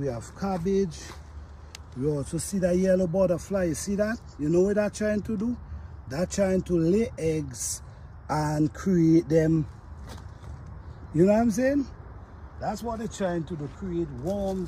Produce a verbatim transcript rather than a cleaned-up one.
have cabbage. We also see that yellow butterfly. You see that? You know what that's trying to do? That's trying to lay eggs and create them. You know what I'm saying? That's what they're trying to do, create worms.